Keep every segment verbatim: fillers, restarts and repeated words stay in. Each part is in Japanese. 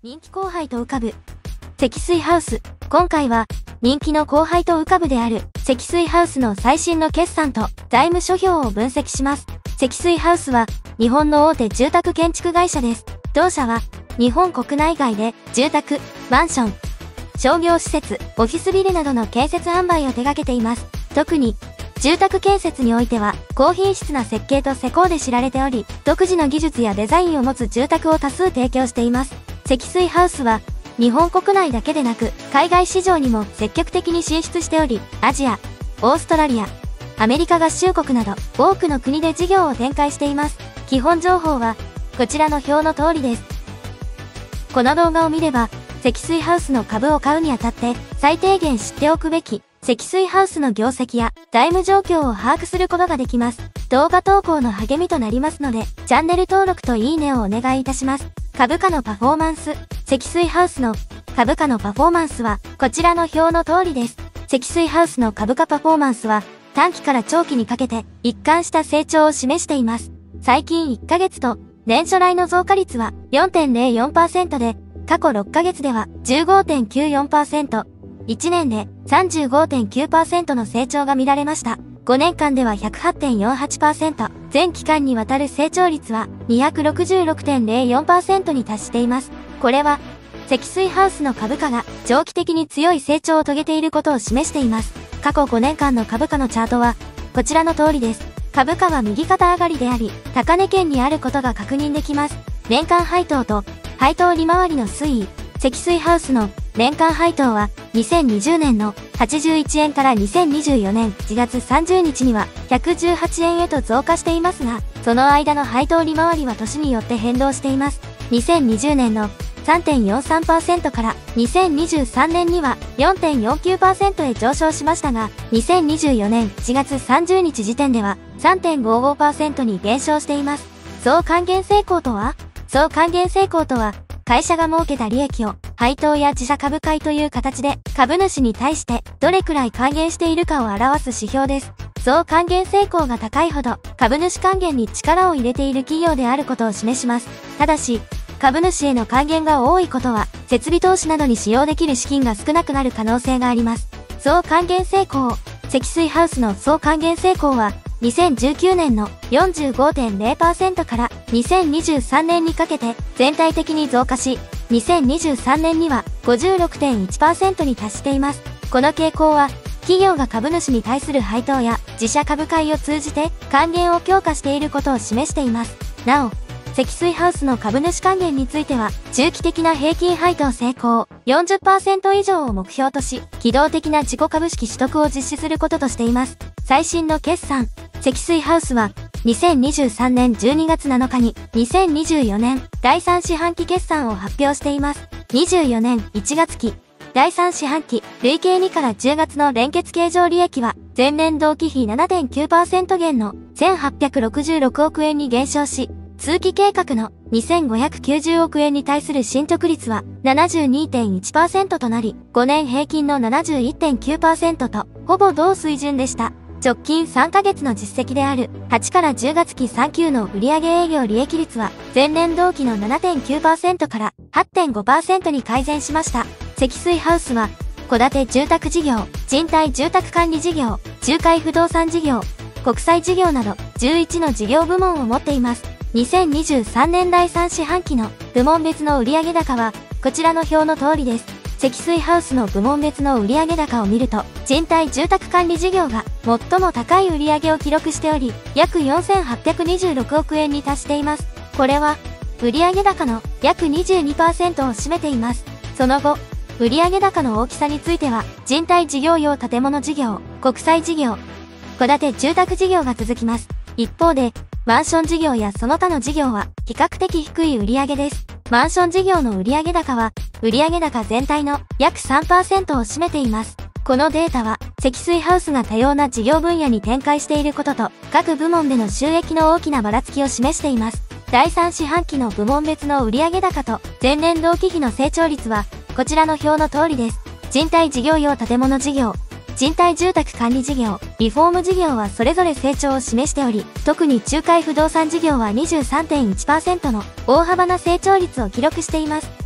人気後輩と浮かぶ積水ハウス。今回は人気の後輩と浮かぶである積水ハウスの最新の決算と財務諸表を分析します。積水ハウスは日本の大手住宅建築会社です。同社は日本国内外で住宅、マンション、商業施設、オフィスビルなどの建設販売を手掛けています。特に住宅建設においては高品質な設計と施工で知られており、独自の技術やデザインを持つ住宅を多数提供しています。積水ハウスは日本国内だけでなく海外市場にも積極的に進出しており、アジア、オーストラリア、アメリカ合衆国など多くの国で事業を展開しています。基本情報はこちらの表の通りです。この動画を見れば積水ハウスの株を買うにあたって最低限知っておくべき積水ハウスの業績や財務状況を把握することができます。動画投稿の励みとなりますので、チャンネル登録といいねをお願いいたします。株価のパフォーマンス。積水ハウスの株価のパフォーマンスはこちらの表の通りです。積水ハウスの株価パフォーマンスは短期から長期にかけて一貫した成長を示しています。最近いっかげつと年初来の増加率は よんてんゼロよんパーセント で、過去ろっかげつでは じゅうごてんきゅうよんパーセント、いちねんで さんじゅうごてんきゅうパーセント の成長が見られました。ごねんかんでは ひゃくはちてんよんはちパーセント、全期間にわたる成長率は にひゃくろくじゅうろくてんゼロよんパーセント に達しています。これは積水ハウスの株価が長期的に強い成長を遂げていることを示しています。過去ごねんかんの株価のチャートはこちらの通りです。株価は右肩上がりであり、高値圏にあることが確認できます。年間配当と配当利回りの推移。積水ハウスの年間配当はにせんにじゅうねんのはちじゅういちえんからにせんにじゅうよねんしがつさんじゅうにちにはひゃくじゅうはちえんへと増加していますが、その間の配当利回りは年によって変動しています。にせんにじゅうねんの さんてんよんさんパーセント からにせんにじゅうさんねんには よんてんよんきゅうパーセント へ上昇しましたが、にせんにじゅうよねんしがつさんじゅうにち時点では さんてんごごパーセント に減少しています。総還元成功とは総還元成功とは、会社が儲けた利益を配当や自社株買いという形で株主に対してどれくらい還元しているかを表す指標です。総還元成功が高いほど株主還元に力を入れている企業であることを示します。ただし、株主への還元が多いことは設備投資などに使用できる資金が少なくなる可能性があります。総還元成功。積水ハウスの総還元成功はにせんじゅうきゅうねんの よんじゅうごてんゼロパーセント からにせんにじゅうさんねんにかけて全体的に増加し、にせんにじゅうさんねんには ごじゅうろくてんいちパーセント に達しています。この傾向は、企業が株主に対する配当や自社株買いを通じて還元を強化していることを示しています。なお、積水ハウスの株主還元については、中期的な平均配当成功 よんじゅっパーセント 以上を目標とし、機動的な自己株式取得を実施することとしています。最新の決算。積水ハウスはにせんにじゅうさんねんじゅうにがつなのかににせんにじゅうよねんだいさん四半期決算を発表しています。にじゅうよねんいちがつ期だいさん四半期累計にからじゅうがつの連結経常利益は前年同期比 ななてんきゅうパーセント 減のせんはっぴゃくろくじゅうろくおくえんに減少し、通期計画のにせんごひゃくきゅうじゅうおくえんに対する進捗率は ななじゅうにてんいちパーセント となり、ごねん平均の ななじゅういってんきゅうパーセント とほぼ同水準でした。直近さんかげつの実績であるはちからじゅうがつ期さんきゅうの売上営業利益率は前年同期の ななてんきゅうパーセント から はちてんごパーセント に改善しました。積水ハウスは戸建て住宅事業、賃貸住宅管理事業、仲介不動産事業、国際事業などじゅういちの事業部門を持っています。にせんにじゅうさんねんだいさん四半期の部門別の売上高はこちらの表の通りです。積水ハウスの部門別の売上高を見ると、賃貸住宅管理事業が最も高い売上を記録しており、約よんせんはっぴゃくにじゅうろくおくえんに達しています。これは、売上高の約 にじゅうにパーセント を占めています。その後、売上高の大きさについては、賃貸事業用建物事業、国際事業、戸建て住宅事業が続きます。一方で、マンション事業やその他の事業は比較的低い売上です。マンション事業の売上高は、売上高全体の約 さんパーセント を占めています。このデータは、積水ハウスが多様な事業分野に展開していることと、各部門での収益の大きなばらつきを示しています。だいさん四半期の部門別の売上高と前年同期比の成長率は、こちらの表の通りです。賃貸事業用建物事業、賃貸住宅管理事業、リフォーム事業はそれぞれ成長を示しており、特に仲介不動産事業は にじゅうさんてんいちパーセント の大幅な成長率を記録しています。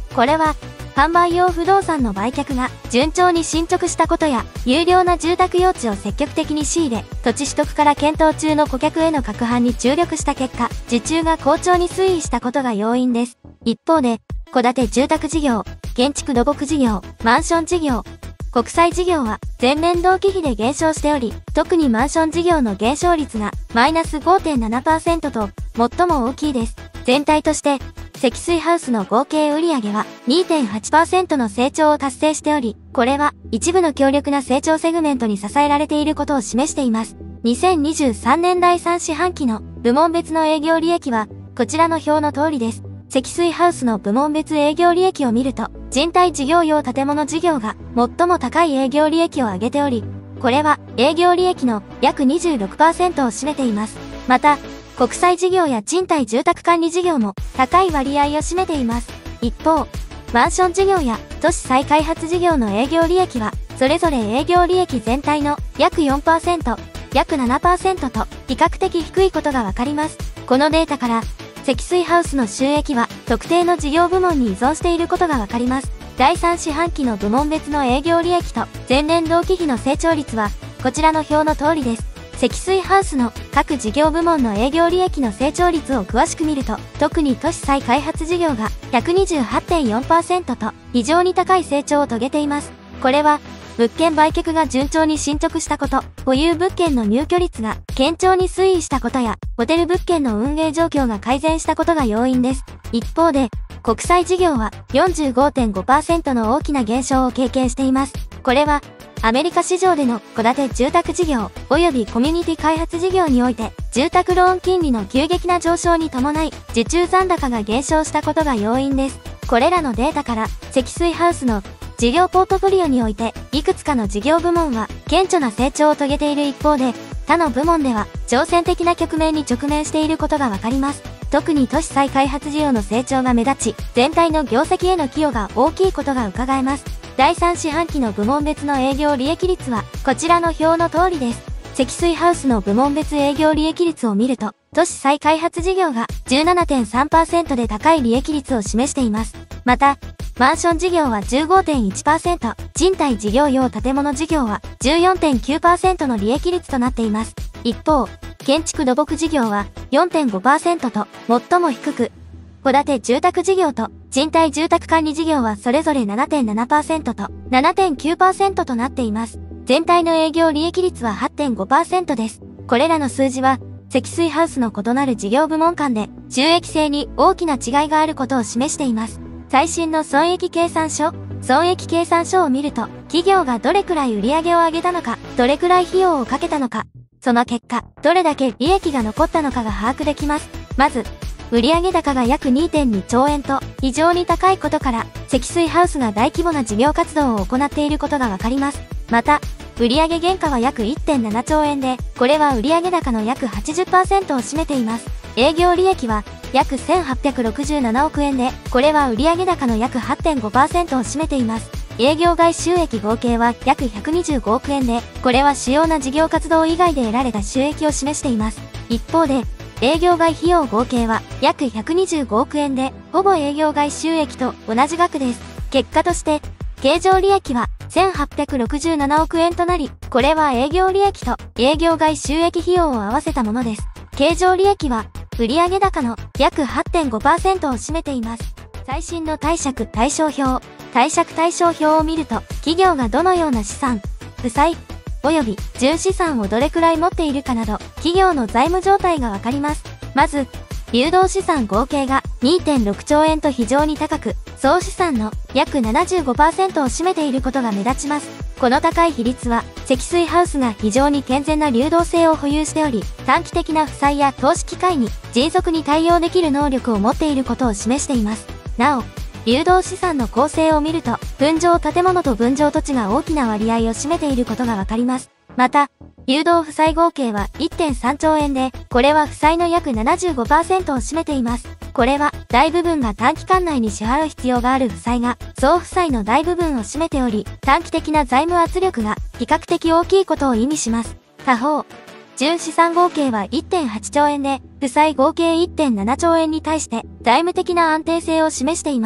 これは、販売用不動産の売却が順調に進捗したことや、有料な住宅用地を積極的に仕入れ、土地取得から検討中の顧客への拡販に注力した結果、受注が好調に推移したことが要因です。一方で、戸建て住宅事業、建築土木事業、マンション事業、国債事業は前年同期比で減少しており、特にマンション事業の減少率がマイナス ごてんななパーセント と最も大きいです。全体として、積水ハウスの合計売上は にてんはちパーセント の成長を達成しており、これは一部の強力な成長セグメントに支えられていることを示しています。にせんにじゅうさんねんだいさん四半期の部門別の営業利益はこちらの表の通りです。積水ハウスの部門別営業利益を見ると、人体事業用建物事業が最も高い営業利益を上げており、これは営業利益の約 にじゅうろくパーセント を占めています。また、国際事業や賃貸住宅管理事業も高い割合を占めています。一方、マンション事業や都市再開発事業の営業利益は、それぞれ営業利益全体の約 よんパーセント、約 ななパーセント と比較的低いことがわかります。このデータから、積水ハウスの収益は特定の事業部門に依存していることがわかります。だいさん四半期の部門別の営業利益と前年同期比の成長率はこちらの表の通りです。積水ハウスの各事業部門の営業利益の成長率を詳しく見ると、特に都市再開発事業が ひゃくにじゅうはちてんよんパーセント と非常に高い成長を遂げています。これは物件売却が順調に進捗したこと、保有物件の入居率が堅調に推移したことや、ホテル物件の運営状況が改善したことが要因です。一方で、国際事業は よんじゅうごてんごパーセント の大きな減少を経験しています。これは、アメリカ市場での戸建て住宅事業及びコミュニティ開発事業において、住宅ローン金利の急激な上昇に伴い、受注残高が減少したことが要因です。これらのデータから、積水ハウスの事業ポートフォリオにおいて、いくつかの事業部門は顕著な成長を遂げている一方で、他の部門では挑戦的な局面に直面していることがわかります。特に都市再開発事業の成長が目立ち、全体の業績への寄与が大きいことが伺えます。だいさん四半期の部門別の営業利益率は、こちらの表の通りです。積水ハウスの部門別営業利益率を見ると、都市再開発事業が じゅうななてんさんパーセント で高い利益率を示しています。また、マンション事業は じゅうごてんいちパーセント、賃貸事業用建物事業は じゅうよんてんきゅうパーセント の利益率となっています。一方、建築土木事業は よんてんごパーセント と最も低く、戸建て住宅事業と賃貸住宅管理事業はそれぞれ ななてんななパーセント と ななてんきゅうパーセント となっています。全体の営業利益率は はってんごパーセント です。これらの数字は、積水ハウスの異なる事業部門間で収益性に大きな違いがあることを示しています。最新の損益計算書、損益計算書を見ると、企業がどれくらい売上を上げたのか、どれくらい費用をかけたのか、その結果、どれだけ利益が残ったのかが把握できます。まず、売上高が約 にてんにちょうえんと非常に高いことから、積水ハウスが大規模な事業活動を行っていることがわかります。また、売上原価は約 いってんななちょうえんで、これは売上高の約 はちじゅっパーセント を占めています。営業利益は約せんはっぴゃくろくじゅうななおくえんで、これは売上高の約 はってんごパーセント を占めています。営業外収益合計は約ひゃくにじゅうごおくえんで、これは主要な事業活動以外で得られた収益を示しています。一方で、営業外費用合計は約ひゃくにじゅうごおくえんで、ほぼ営業外収益と同じ額です。結果として、経常利益はせんはっぴゃくろくじゅうななおくえんとなり、これは営業利益と営業外収益費用を合わせたものです。経常利益は、売上高の約 はってんごパーセント を占めています。最新の貸借対照表、貸借対照表を見ると、企業がどのような資産、負債、及び純資産をどれくらい持っているかなど、企業の財務状態がわかります。まず、流動資産合計が にてんろくちょうえんと非常に高く、総資産の約 ななじゅうごパーセント を占めていることが目立ちます。この高い比率は、積水ハウスが非常に健全な流動性を保有しており、短期的な負債や投資機会に迅速に対応できる能力を持っていることを示しています。なお、流動資産の構成を見ると、分譲建物と分譲土地が大きな割合を占めていることがわかります。また、流動負債合計は いってんさんちょうえんで、これは負債の約 ななじゅうごパーセント を占めています。これは、大部分が短期間内に支払う必要がある負債が、総負債の大部分を占めており、短期的な財務圧力が比較的大きいことを意味します。他方、純資産合計は いってんはちちょうえんで、負債合計 いってんななちょうえんに対して、財務的な安定性を示しています。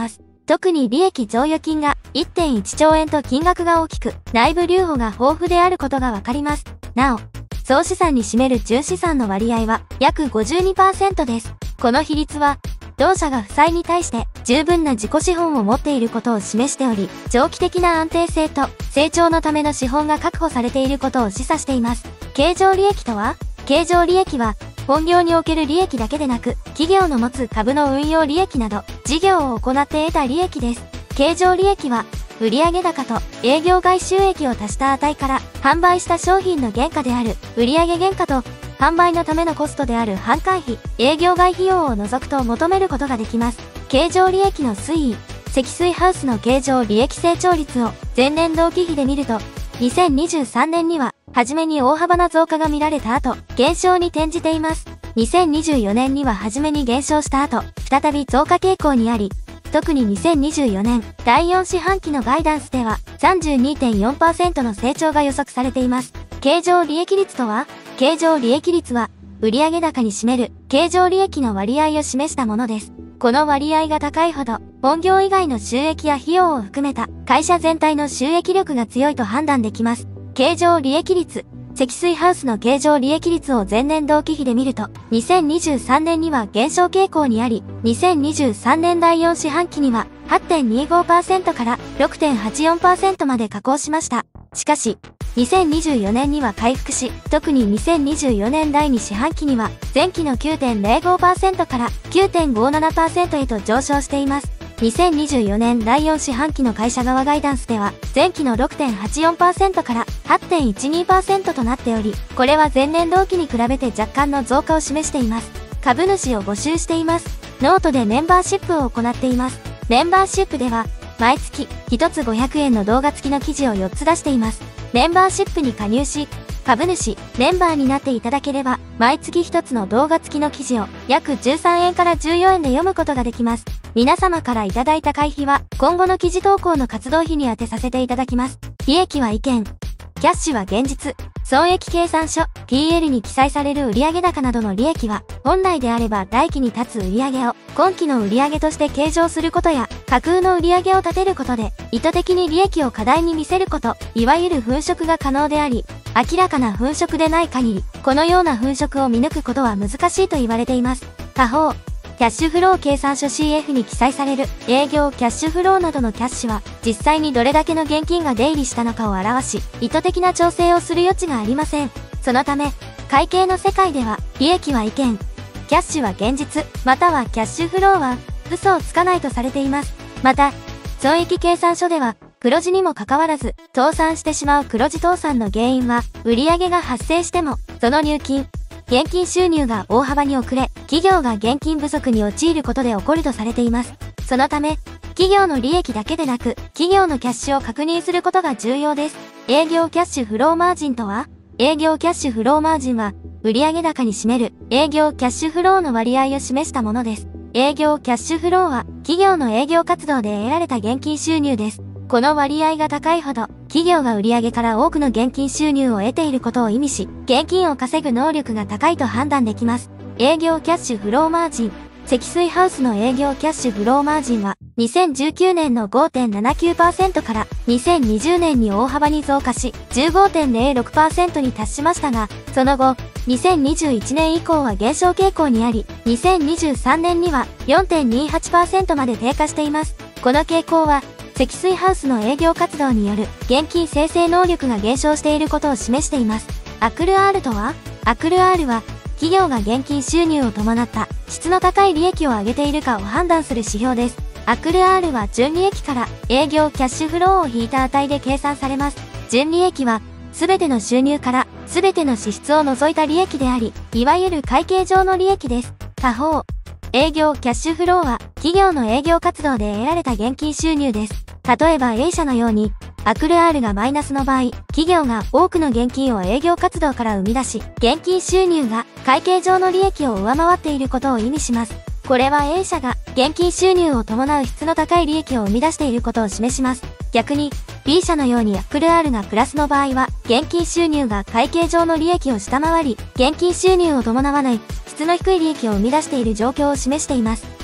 特に利益剰余金が いってんいちちょうえんと金額が大きく、内部留保が豊富であることがわかります。なお、総資産に占める純資産の割合は約 ごじゅうにパーセント です。この比率は、同社が負債に対して十分な自己資本を持っていることを示しており、長期的な安定性と成長のための資本が確保されていることを示唆しています。経常利益とは、経常利益は、本業における利益だけでなく、企業の持つ株の運用利益など、事業を行って得た利益です。経常利益は、売上高と営業外収益を足した値から、販売した商品の原価である売上原価と、販売のためのコストである販管費、営業外費用を除くと求めることができます。経常利益の推移、積水ハウスの経常利益成長率を前年同期比で見ると、にせんにじゅうさんねんには、はじめに大幅な増加が見られた後、減少に転じています。にせんにじゅうよねんにははじめに減少した後、再び増加傾向にあり、特ににせんにじゅうよねんだいよん四半期のガイダンスでは さんじゅうにてんよんパーセント の成長が予測されています。経常利益率とは、経常利益率は、売上高に占める経常利益の割合を示したものです。この割合が高いほど、本業以外の収益や費用を含めた会社全体の収益力が強いと判断できます。経常利益率。積水ハウスの経常利益率を前年同期比で見ると、にせんにじゅうさんねんには減少傾向にあり、にせんにじゅうさんねんだいよん四半期には はちてんにごパーセント から ろくてんはちよんパーセント まで下降しました。しかし、にせんにじゅうよねんには回復し、特ににせんにじゅうよねんだいに四半期には前期の きゅうてんぜろごパーセント から きゅうてんごななパーセント へと上昇しています。にせんにじゅうよねんだいよん四半期の会社側ガイダンスでは、前期の ろくてんはちよんパーセント から はちてんいちにパーセント となっており、これは前年同期に比べて若干の増加を示しています。株主を募集しています。ノートでメンバーシップを行っています。メンバーシップでは、毎月ひとつごひゃくえんの動画付きの記事をよっつ出しています。メンバーシップに加入し、株主、メンバーになっていただければ、毎月ひとつの動画付きの記事を約じゅうさんえんからじゅうよんえんで読むことができます。皆様からいただいた会費は、今後の記事投稿の活動費に充てさせていただきます。利益は意見。キャッシュは現実。損益計算書、ピーエル に記載される売上高などの利益は、本来であれば来期に立つ売上を今期の売上として計上することや、架空の売上を立てることで、意図的に利益を過大に見せること、いわゆる粉飾が可能であり、明らかな粉飾でない限り、このような粉飾を見抜くことは難しいと言われています。他方、キャッシュフロー計算書 シーエフ に記載される営業キャッシュフローなどのキャッシュは実際にどれだけの現金が出入りしたのかを表し、意図的な調整をする余地がありません。そのため、会計の世界では利益は意見、キャッシュは現実、またはキャッシュフローは嘘をつかないとされています。また、損益計算書では黒字にもかかわらず倒産してしまう黒字倒産の原因は売上が発生してもその入金、現金収入が大幅に遅れ、企業が現金不足に陥ることで起こるとされています。そのため、企業の利益だけでなく、企業のキャッシュを確認することが重要です。営業キャッシュフローマージンとは、営業キャッシュフローマージンは、売上高に占める営業キャッシュフローの割合を示したものです。営業キャッシュフローは、企業の営業活動で得られた現金収入です。この割合が高いほど、企業が売上から多くの現金収入を得ていることを意味し、現金を稼ぐ能力が高いと判断できます。営業キャッシュフローマージン。積水ハウスの営業キャッシュフローマージンは、にせんじゅうきゅうねんの ごてんななきゅうパーセント からにせんにじゅうねんに大幅に増加し、じゅうごてんぜろろくパーセント に達しましたが、その後、にせんにじゅういちねん以降は減少傾向にあり、にせんにじゅうさんねんには よんてんにはちパーセント まで低下しています。この傾向は、積水ハウスの営業活動による現金生成能力が減少していることを示しています。アクル R とは？アクル R は、企業が現金収入を伴った質の高い利益を上げているかを判断する指標です。アクル R は純利益から営業キャッシュフローを引いた値で計算されます。純利益は、すべての収入からすべての支出を除いた利益であり、いわゆる会計上の利益です。他方、営業キャッシュフローは、企業の営業活動で得られた現金収入です。例えば A 社のように、アクル R がマイナスの場合、企業が多くの現金を営業活動から生み出し、現金収入が会計上の利益を上回っていることを意味します。これは A 社が現金収入を伴う質の高い利益を生み出していることを示します。逆に、B 社のようにアクル R がプラスの場合は、現金収入が会計上の利益を下回り、現金収入を伴わない質の低い利益を生み出している状況を示しています。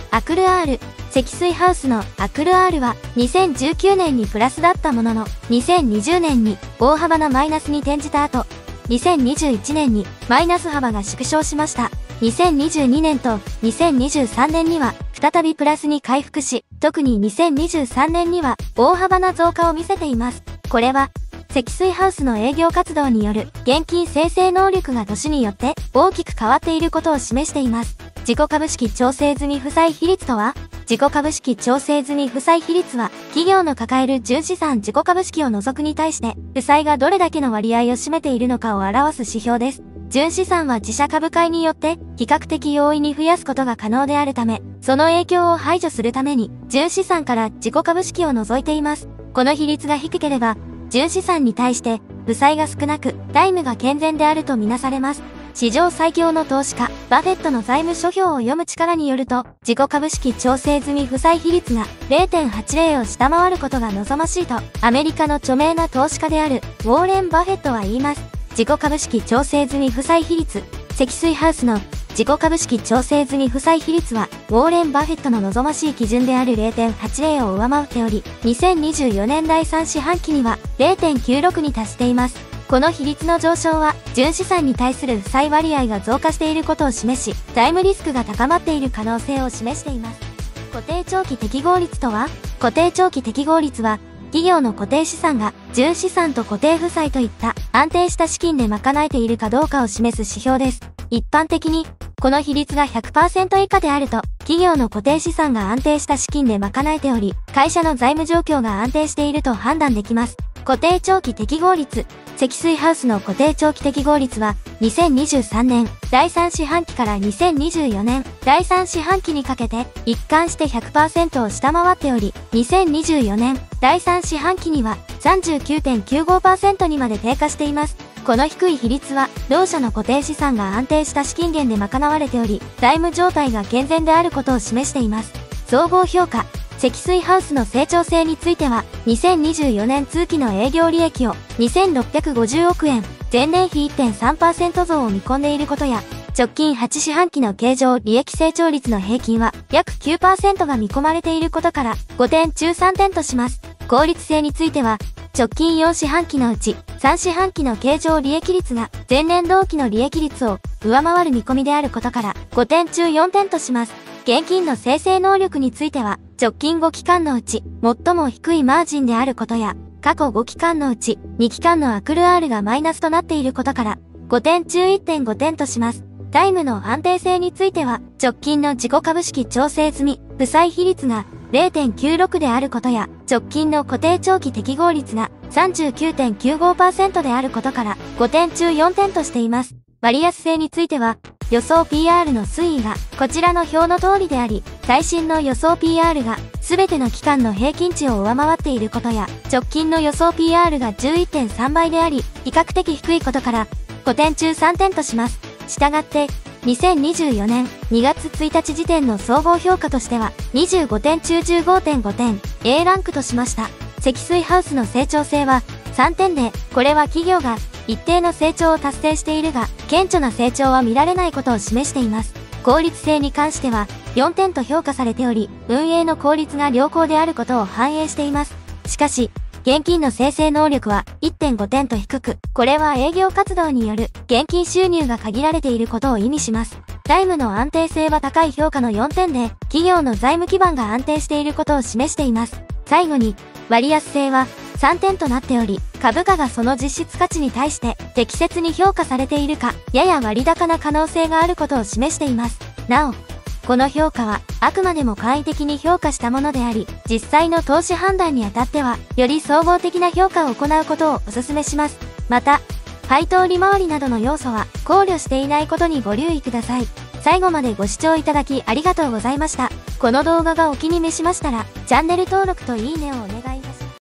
アクル R。積水ハウスのアクル R はにせんじゅうきゅうねんにプラスだったものの、にせんにじゅうねんに大幅なマイナスに転じた後、にせんにじゅういちねんにマイナス幅が縮小しました。にせんにじゅうにねんとにせんにじゅうさんねんには再びプラスに回復し、特ににせんにじゅうさんねんには大幅な増加を見せています。これは、積水ハウスの営業活動による現金生成能力が年によって大きく変わっていることを示しています。自己株式調整済み負債比率とは、自己株式調整済み負債比率は、企業の抱える純資産自己株式を除くに対して、負債がどれだけの割合を占めているのかを表す指標です。純資産は自社株買いによって比較的容易に増やすことが可能であるため、その影響を排除するために、純資産から自己株式を除いています。この比率が低ければ、純資産に対して負債が少なく、財務が健全であるとみなされます。史上最強の投資家、バフェットの財務諸表を読む力によると、自己株式調整済み負債比率が れいてんはちぜろ を下回ることが望ましいと、アメリカの著名な投資家であるウォーレン・バフェットは言います。自己株式調整済み負債比率、積水ハウスの自己株式調整済み負債比率は、ウォーレン・バフェットの望ましい基準である れいてんはちぜろ を上回っており、にせんにじゅうよねんだいさん四半期には れいてんきゅうろく に達しています。この比率の上昇は、純資産に対する負債割合が増加していることを示し、財務リスクが高まっている可能性を示しています。固定長期適合率とは、固定長期適合率は、企業の固定資産が純資産と固定負債といった安定した資金で賄えているかどうかを示す指標です。一般的に、この比率が ひゃくパーセント 以下であると、企業の固定資産が安定した資金で賄えており、会社の財務状況が安定していると判断できます。固定長期適合率。積水ハウスの固定長期適合率は、にせんにじゅうさんねんだいさん四半期からにせんにじゅうよねんだいさん四半期にかけて、一貫して ひゃくパーセント を下回っており、にせんにじゅうよねんだいさん四半期には さんじゅうきゅうてんきゅうごパーセント にまで低下しています。この低い比率は、同社の固定資産が安定した資金源で賄われており、財務状態が健全であることを示しています。総合評価。積水ハウスの成長性については、にせんにじゅうよねん通期の営業利益をにせんろっぴゃくごじゅうおくえん、前年比 いってんさんパーセント 増を見込んでいることや、直近はち四半期の経常利益成長率の平均は約 きゅうパーセント が見込まれていることから、ごてんちゅうさんてんとします。効率性については、直近よん四半期のうち、さん四半期の経常利益率が前年同期の利益率を上回る見込みであることから、ごてんちゅうよんてんとします。現金の生成能力については、直近ご期間のうち、最も低いマージンであることや、過去ご期間のうち、に期間のアクル R がマイナスとなっていることから、ごてんちゅういってんごてんとします。財務の安定性については、直近の自己株式調整済み、負債比率が れいてんきゅうろく であることや、直近の固定長期適合率が さんじゅうきゅうてんきゅうごパーセント であることから、ごてんちゅうよんてんとしています。割安性については、予想 ピーアール の推移がこちらの表の通りであり、最新の予想 ピーアール がすべての期間の平均値を上回っていることや、直近の予想 ピーアール が じゅういってんさんばいであり、比較的低いことから、ごてんちゅうさんてんとします。したがって、にせんにじゅうよねんにがつついたち時点の総合評価としては、にじゅうごてんちゅう じゅうごてんごてん、A ランクとしました。積水ハウスの成長性はさんてんで、これは企業が一定の成長を達成しているが、顕著な成長は見られないことを示しています。効率性に関してはよんてんと評価されており、運営の効率が良好であることを反映しています。しかし、現金の生成能力は いってんごてんと低く、これは営業活動による現金収入が限られていることを意味します。財務の安定性は高い評価のよんてんで、企業の財務基盤が安定していることを示しています。最後に、割安性はさんてんとなっており、株価がその実質価値に対して適切に評価されているか、やや割高な可能性があることを示しています。なお、この評価はあくまでも簡易的に評価したものであり、実際の投資判断にあたっては、より総合的な評価を行うことをお勧めします。また、配当利回りなどの要素は考慮していないことにご留意ください。最後までご視聴いただきありがとうございました。この動画がお気に召しましたら、チャンネル登録といいねをお願いします。